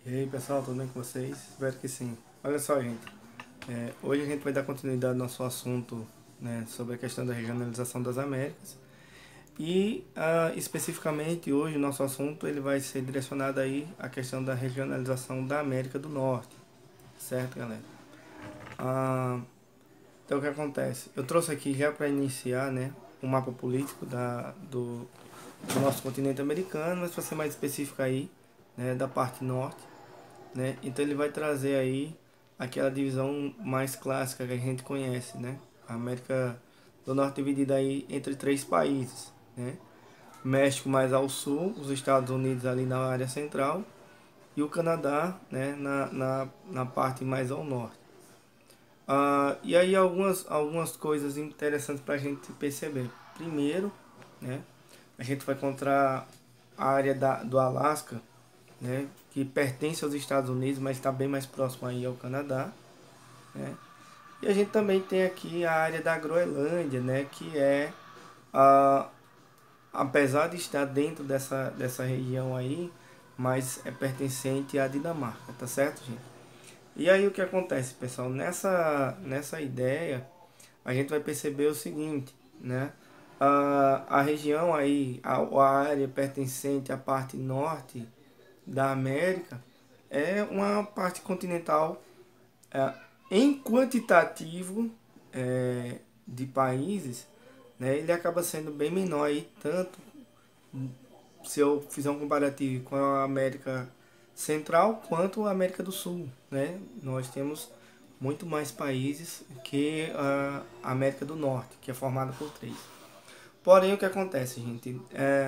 E aí pessoal, tudo bem com vocês? Espero que sim. Olha só, gente, hoje a gente vai dar continuidade ao nosso assunto, né, sobre a questão da regionalização das Américas e especificamente hoje o nosso assunto ele vai ser direcionado aí à questão da regionalização da América do Norte, certo, galera? Ah, então o que acontece? Eu trouxe aqui já para iniciar, né, um mapa político do nosso continente americano, mas para ser mais específico aí, né, da parte norte, né? Então ele vai trazer aí aquela divisão mais clássica que a gente conhece, né? A América do Norte dividida aí entre três países, né? México mais ao sul, os Estados Unidos ali na área central e o Canadá, né, na parte mais ao norte. E aí algumas coisas interessantes para a gente perceber. Primeiro, né, a gente vai encontrar a área do Alasca, né, que pertence aos Estados Unidos, mas está bem mais próximo aí ao Canadá, né? E a gente também tem aqui a área da Groenlândia, né, que a, apesar de estar dentro dessa região aí, mas é pertencente à Dinamarca, tá certo, gente? E aí o que acontece, pessoal? Nessa ideia, a gente vai perceber o seguinte, né? A região aí, a área pertencente à parte norte da América é uma parte continental é, em quantitativo de países, né, ele acaba sendo bem menor aí, tanto se eu fizer um comparativo com a América Central quanto a América do Sul, né? Nós temos muito mais países que a América do Norte, que é formada por três. Porém, o que acontece, gente?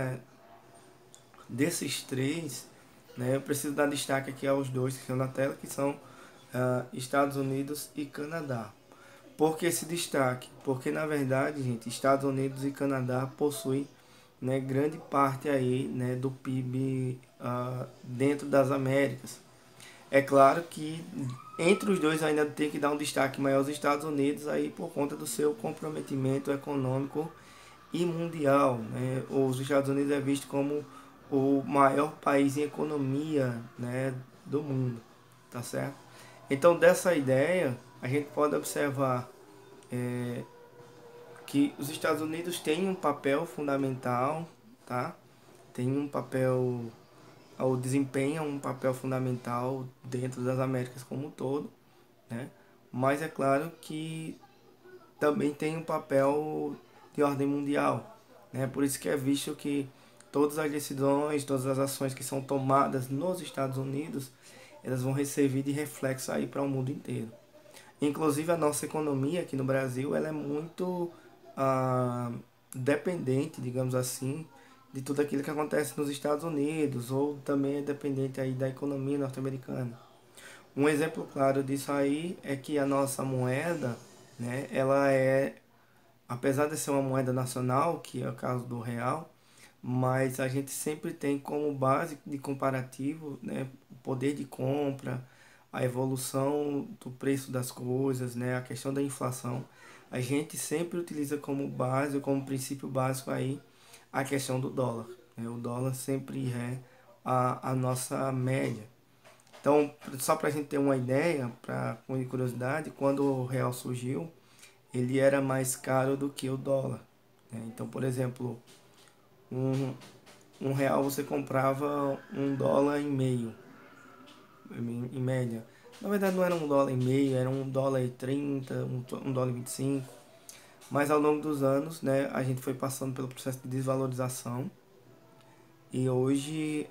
Desses três, né, eu preciso dar destaque aqui aos dois que estão na tela, que são Estados Unidos e Canadá. Por que esse destaque? Porque na verdade, gente, Estados Unidos e Canadá possuem, né, grande parte aí, né, do PIB dentro das Américas. É claro que entre os dois ainda tem que dar um destaque maior aos Estados Unidos aí por conta do seu comprometimento econômico e mundial, né? Os Estados Unidos é visto como o maior país em economia, né, do mundo, tá certo? Então dessa ideia a gente pode observar que os Estados Unidos têm um papel fundamental, tá? Tem um papel, ou desempenham um papel fundamental dentro das Américas como um todo, né? Mas é claro que também tem um papel de ordem mundial, né? Por isso que é visto que todas as decisões, todas as ações que são tomadas nos Estados Unidos, elas vão servir de reflexo aí para o mundo inteiro. Inclusive a nossa economia aqui no Brasil, ela é muito ah, dependente, digamos assim, de tudo aquilo que acontece nos Estados Unidos, ou também é dependente aí da economia norte-americana. Um exemplo claro disso aí é que a nossa moeda, né, ela é, apesar de ser uma moeda nacional, que é o caso do real, mas a gente sempre tem como base de comparativo, né, o poder de compra, a evolução do preço das coisas, né, a questão da inflação. A gente sempre utiliza como base, como princípio básico aí, a questão do dólar, né? O dólar sempre é a nossa média. Então, só para a gente ter uma ideia, com curiosidade, quando o real surgiu, ele era mais caro do que o dólar, né? Então, por exemplo, um, um real você comprava um dólar e meio, em média. Na verdade não era um dólar e meio, era um dólar e 30, um dólar e 25. Mas ao longo dos anos, né, a gente foi passando pelo processo de desvalorização. E hoje,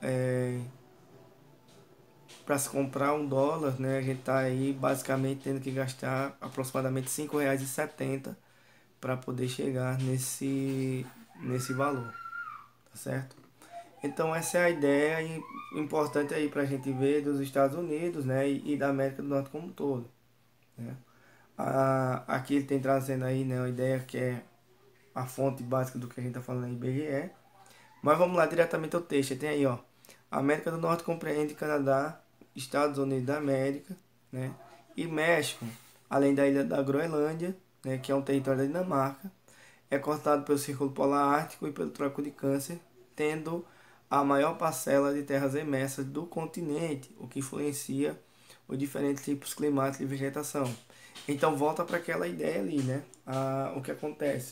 para se comprar um dólar, né, a gente está aí basicamente tendo que gastar aproximadamente R$ 5,70 para poder chegar nesse valor, tá certo? Então essa é a ideia importante aí para a gente ver dos Estados Unidos, né, e da América do Norte como um todo, né? Aqui ele tem trazendo aí, né, uma ideia que é a fonte básica do que a gente está falando aí, IBGE. Mas vamos lá diretamente ao texto. Tem aí, ó, a América do Norte compreende Canadá, Estados Unidos da América, né, e México, além da ilha da Groenlândia, né, que é um território da Dinamarca, é cortado pelo Círculo Polar Ártico e pelo Trópico de Câncer, tendo a maior parcela de terras emersas do continente, o que influencia os diferentes tipos climáticos e vegetação. Então volta para aquela ideia ali, né? O que acontece?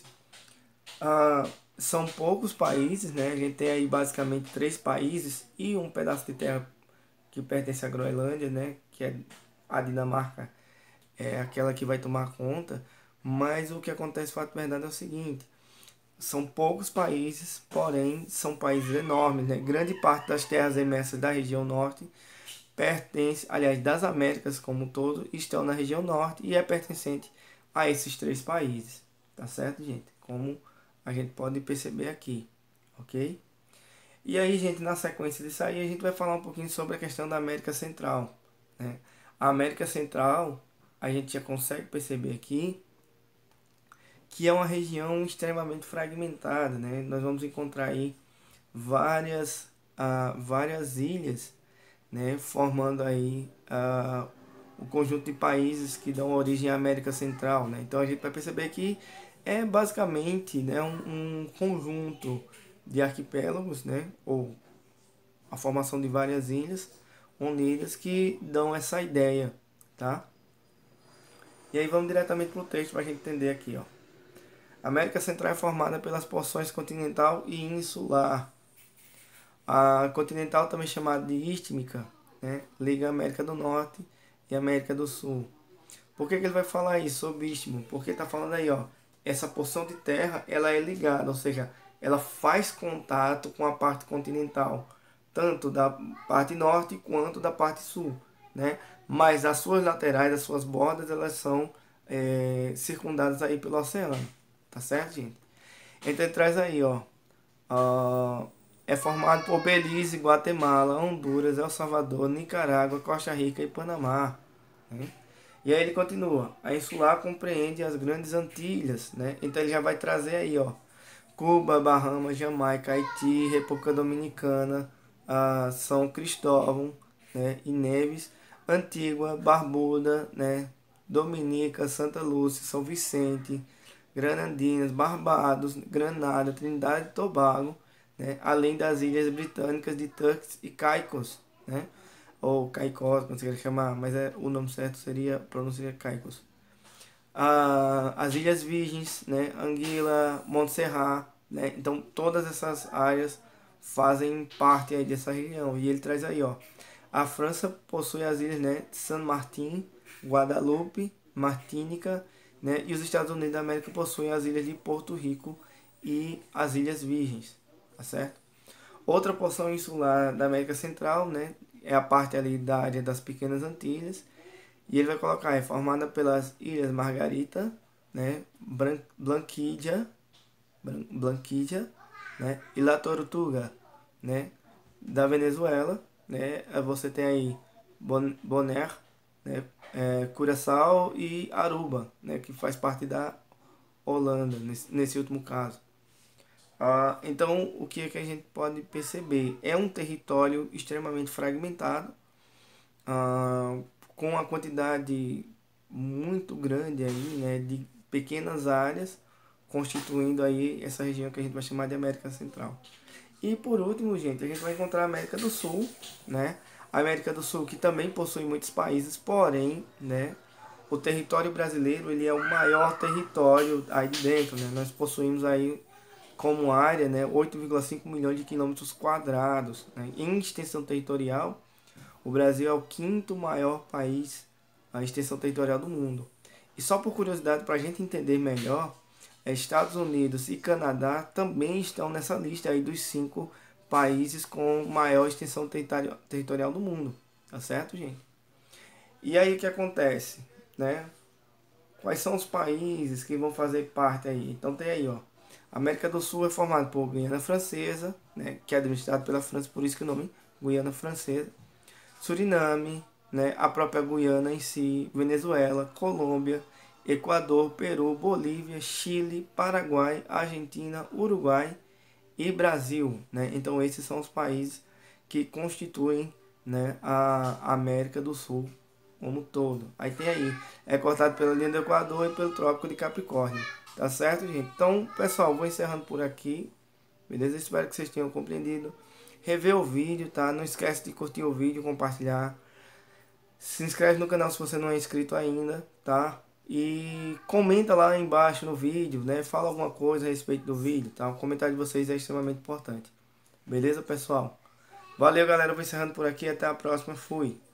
São poucos países, né? A gente tem aí basicamente 3 países e um pedaço de terra que pertence à Groenlândia, né? Que é a Dinamarca, é aquela que vai tomar conta. Mas o que acontece, fato verdade, é o seguinte: são poucos países, porém são países enormes, né? Grande parte das terras emersas da região norte pertence, aliás, das Américas como um todo, estão na região norte e é pertencente a esses 3 países, tá certo, gente? Como a gente pode perceber aqui, ok? E aí, gente, na sequência disso aí, a gente vai falar um pouquinho sobre a questão da América Central, né? A América Central, a gente já consegue perceber aqui que é uma região extremamente fragmentada, né? Nós vamos encontrar aí várias ilhas, né? Formando aí o conjunto de países que dão origem à América Central, né? Então a gente vai perceber que é basicamente, né, um conjunto de arquipélagos, né? Ou a formação de várias ilhas unidas que dão essa ideia, tá? E aí vamos diretamente para o texto para a gente entender aqui, ó. A América Central é formada pelas porções continental e insular. A continental, também chamada de istmica, né, liga a América do Norte e a América do Sul. Por que ele vai falar isso sobre istmo? Porque está falando aí, ó, essa porção de terra ela é ligada, ou seja, ela faz contato com a parte continental, tanto da parte norte quanto da parte sul, né? Mas as suas laterais, as suas bordas, elas são circundadas aí pelo oceano, tá certo, gente? Então ele traz aí, ó, é formado por Belize, Guatemala, Honduras, El Salvador, Nicarágua, Costa Rica e Panamá, né? E aí ele continua: a insular compreende as grandes Antilhas, né? Então ele já vai trazer aí, ó, Cuba, Bahamas, Jamaica, Haiti, República Dominicana, São Cristóvão, né, e Neves, Antigua, Barbuda, né, Dominica, Santa Lúcia, São Vicente, Granadinas, Barbados, Granada, Trindade e Tobago, né, além das ilhas britânicas de Turks e Caicos, né, ou Caicós, como você quer chamar, mas o nome certo seria, a pronúncia seria Caicos. As Ilhas Virgens, né, Anguila, Montserrat, né, então todas essas áreas fazem parte aí dessa região. E ele traz aí, ó, a França possui as ilhas, né, San Martin, Guadalupe, Martínica, né, e os Estados Unidos da América possuem as ilhas de Porto Rico e as Ilhas Virgens, tá certo? Outra porção insular da América Central, né, é a parte ali da área das Pequenas Antilhas, e ele vai colocar, é formada pelas Ilhas Margarita, né, Blanquilla, né, e La Tortuga, né, da Venezuela, né, você tem aí Bonaire, né, Curaçao e Aruba, né, que faz parte da Holanda, nesse último caso. Então, o que, é que a gente pode perceber? É um território extremamente fragmentado, com a quantidade muito grande aí, né, de pequenas áreas, constituindo aí essa região que a gente vai chamar de América Central. E por último, gente, a gente vai encontrar a América do Sul, né? A América do Sul que também possui muitos países, porém, né, o território brasileiro ele é o maior território aí de dentro, né? Nós possuímos aí como área, né, 8,5 milhões de quilômetros quadrados, né? Em extensão territorial, o Brasil é o quinto maior país a extensão territorial do mundo. E só por curiosidade, para a gente entender melhor, Estados Unidos e Canadá também estão nessa lista aí dos 5 países com maior extensão territorial do mundo. Tá certo, gente? E aí o que acontece, né? Quais são os países que vão fazer parte aí? Então tem aí, ó. A América do Sul é formada por Guiana Francesa, né, que é administrado pela França, por isso que o nome Guiana Francesa. Suriname, né, a própria Guiana em si, Venezuela, Colômbia, Equador, Peru, Bolívia, Chile, Paraguai, Argentina, Uruguai e Brasil, né? Então esses são os países que constituem, né, a América do Sul como um todo. Aí tem aí, é cortado pela linha do Equador e pelo Trópico de Capricórnio. Tá certo, gente? Então, pessoal, vou encerrando por aqui. Beleza? Espero que vocês tenham compreendido. rever o vídeo, tá? Não esquece de curtir o vídeo, compartilhar. Se inscreve no canal se você não é inscrito ainda, tá? E comenta lá embaixo no vídeo, né? Fala alguma coisa a respeito do vídeo, tá? O comentário de vocês é extremamente importante. Beleza, pessoal? Valeu, galera. Eu vou encerrando por aqui. Até a próxima. Fui.